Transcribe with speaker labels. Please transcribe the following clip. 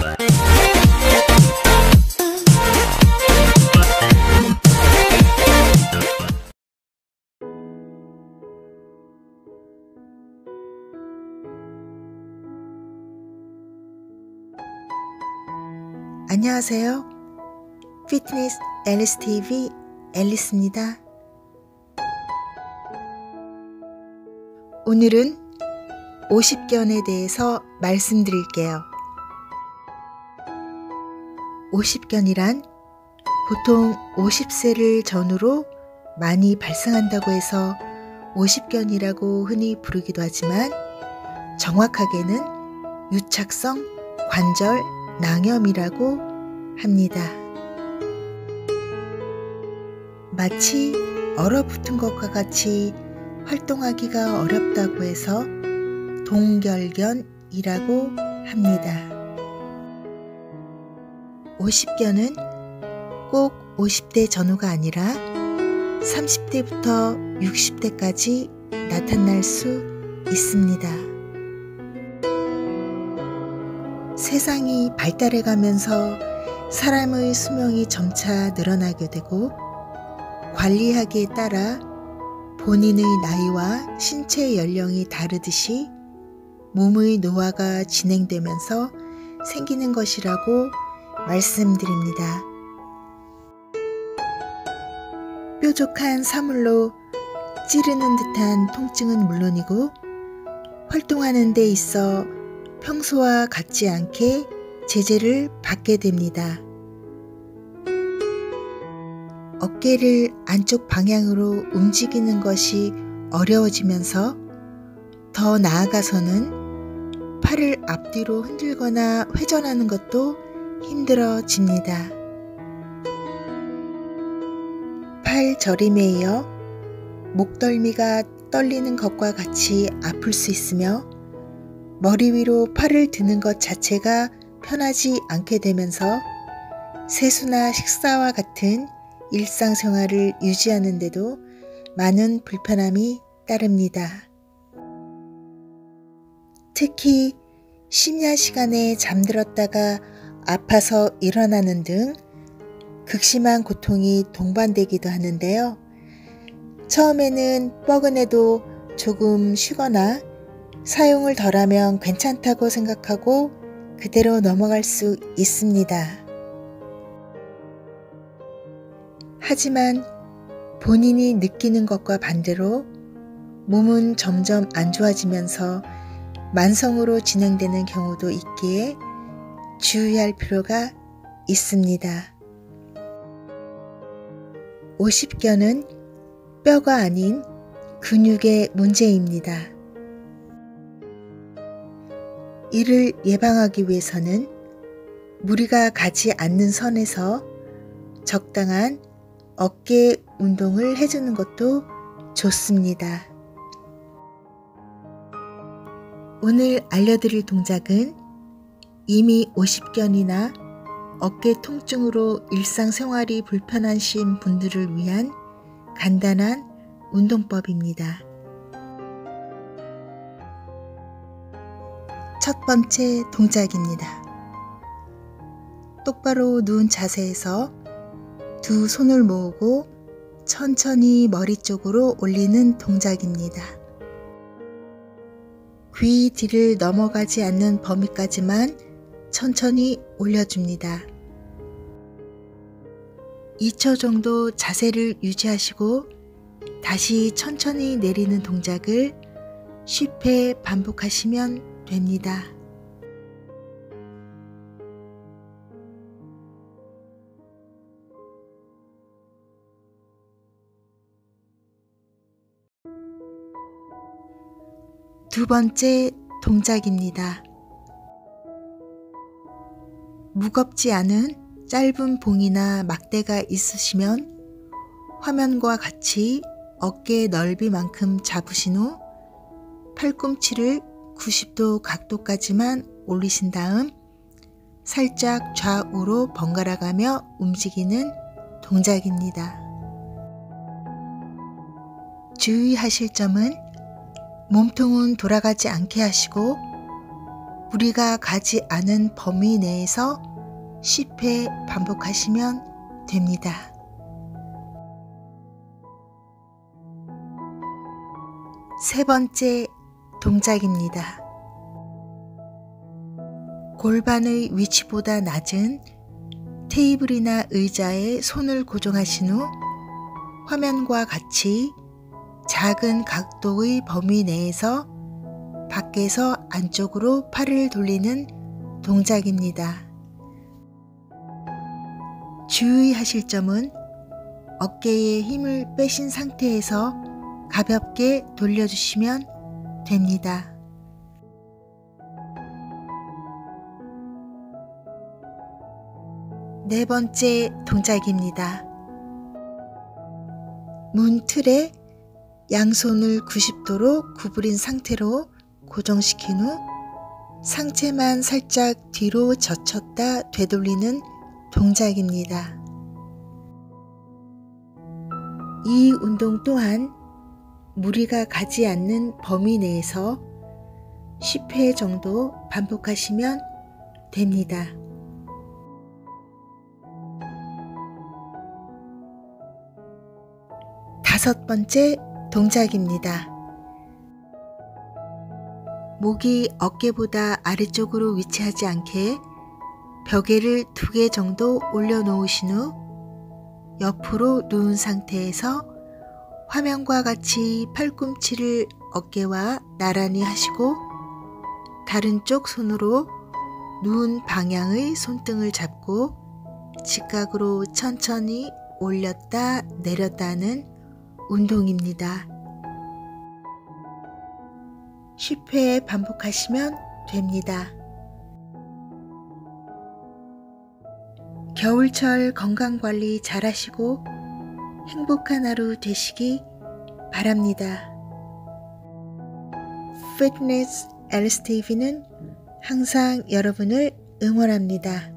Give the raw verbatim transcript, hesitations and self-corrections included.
Speaker 1: 안녕하세요. 피트니스 앨리스 티비 앨리스입니다. 오늘은 오십견에 대해서 말씀드릴게요. 오십견이란 보통 오십 세를 전후로 많이 발생한다고 해서 오십견이라고 흔히 부르기도 하지만 정확하게는 유착성 관절 낭염이라고 합니다. 마치 얼어붙은 것과 같이 활동하기가 어렵다고 해서 동결견이라고 합니다. 오십견은 꼭 오십 대 전후가 아니라 삼십 대부터 육십 대까지 나타날 수 있습니다. 세상이 발달해 가면서 사람의 수명이 점차 늘어나게 되고 관리하기에 따라 본인의 나이와 신체 연령이 다르듯이 몸의 노화가 진행되면서 생기는 것이라고 말씀드립니다. 뾰족한 사물로 찌르는 듯한 통증은 물론이고 활동하는 데 있어 평소와 같지 않게 제재를 받게 됩니다. 어깨를 안쪽 방향으로 움직이는 것이 어려워지면서 더 나아가서는 팔을 앞뒤로 흔들거나 회전하는 것도 힘들어집니다. 팔 저림에 이어 목덜미가 떨리는 것과 같이 아플 수 있으며 머리 위로 팔을 드는 것 자체가 편하지 않게 되면서 세수나 식사와 같은 일상생활을 유지하는 데도 많은 불편함이 따릅니다. 특히 심야 시간에 잠들었다가 아파서 일어나는 등 극심한 고통이 동반되기도 하는데요. 처음에는 뻐근해도 조금 쉬거나 사용을 덜하면 괜찮다고 생각하고 그대로 넘어갈 수 있습니다. 하지만 본인이 느끼는 것과 반대로 몸은 점점 안 좋아지면서 만성으로 진행되는 경우도 있기에 주의할 필요가 있습니다. 오십견은 뼈가 아닌 근육의 문제입니다. 이를 예방하기 위해서는 무리가 가지 않는 선에서 적당한 어깨 운동을 해주는 것도 좋습니다. 오늘 알려드릴 동작은 이미 오십견이나 어깨 통증으로 일상생활이 불편하신 분들을 위한 간단한 운동법입니다. 첫 번째 동작입니다. 똑바로 누운 자세에서 두 손을 모으고 천천히 머리 쪽으로 올리는 동작입니다. 귀 뒤를 넘어가지 않는 범위까지만 천천히 올려줍니다. 이 초 정도 자세를 유지하시고 다시 천천히 내리는 동작을 십 회 반복하시면 됩니다. 두 번째 동작입니다. 무겁지 않은 짧은 봉이나 막대가 있으시면 화면과 같이 어깨 넓이만큼 잡으신 후 팔꿈치를 구십 도 각도까지만 올리신 다음 살짝 좌우로 번갈아 가며 움직이는 동작입니다. 주의하실 점은 몸통은 돌아가지 않게 하시고 무리가 가지 않은 범위 내에서 십 회 반복하시면 됩니다. 세 번째 동작입니다. 골반의 위치보다 낮은 테이블이나 의자에 손을 고정하신 후 화면과 같이 작은 각도의 범위 내에서 밖에서 안쪽으로 팔을 돌리는 동작입니다. 주의하실 점은 어깨에 힘을 빼신 상태에서 가볍게 돌려주시면 됩니다. 네 번째 동작입니다. 문 틀에 양손을 구십 도로 구부린 상태로 고정시킨 후 상체만 살짝 뒤로 젖혔다 되돌리는 동작입니다. 이 운동 또한 무리가 가지 않는 범위 내에서 십 회 정도 반복하시면 됩니다. 다섯 번째 동작입니다. 목이 어깨보다 아래쪽으로 위치하지 않게 벽에를 두 개 정도 올려놓으신 후 옆으로 누운 상태에서 화면과 같이 팔꿈치를 어깨와 나란히 하시고 다른 쪽 손으로 누운 방향의 손등을 잡고 직각으로 천천히 올렸다 내렸다 하는 운동입니다. 십 회 반복하시면 됩니다. 겨울철 건강관리 잘 하시고 행복한 하루 되시기 바랍니다. 피트니스 앨리스 티비는 항상 여러분을 응원합니다.